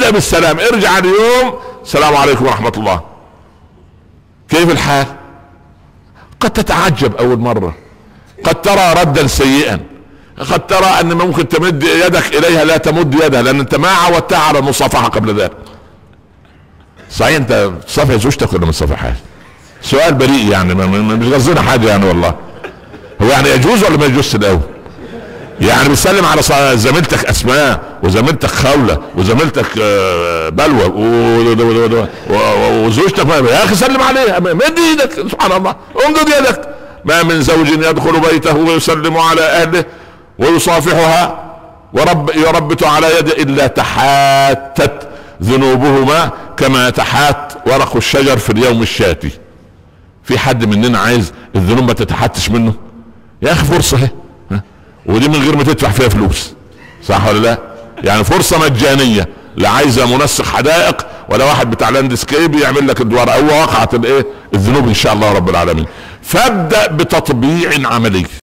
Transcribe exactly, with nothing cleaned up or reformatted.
ابدأ بالسلام، ارجع اليوم السلام عليكم ورحمة الله، كيف الحال؟ قد تتعجب اول مرة، قد ترى ردا سيئا، قد ترى ان ممكن تمد يدك اليها لا تمد يدها لان انت ما عودتها على المصافحة قبل ذلك. صحيح انت تصافح زوجتك ولا ما تصافحهاش؟ سؤال بريء يعني، مش قصدنا حاجة يعني والله. هو يعني يجوز ولا ما يجوز الاول؟ يعني بتسلم على زميلتك اسماء وزميلتك خولة وزميلتك بلوى وزوجتك، يا اخي سلم عليها، مد ايدك، سبحان الله، امدد يدك. ما من زوج يدخل بيته ويسلم على اهله ويصافحها ورب يربط على يده الا تحاتت ذنوبهما كما تحات ورق الشجر في اليوم الشاتي. في حد مننا عايز الذنوب ما تتحتش منه؟ يا اخي فرصة اهي، ودي من غير ما تدفع فيها فلوس، صح ولا لا؟ يعني فرصة مجانية، لا عايزة منسق حدائق ولا واحد بتاع لاندسكيب يعمل لك الدوار، هو وقعت الايه الذنوب ان شاء الله رب العالمين. فابدأ بتطبيع عملي.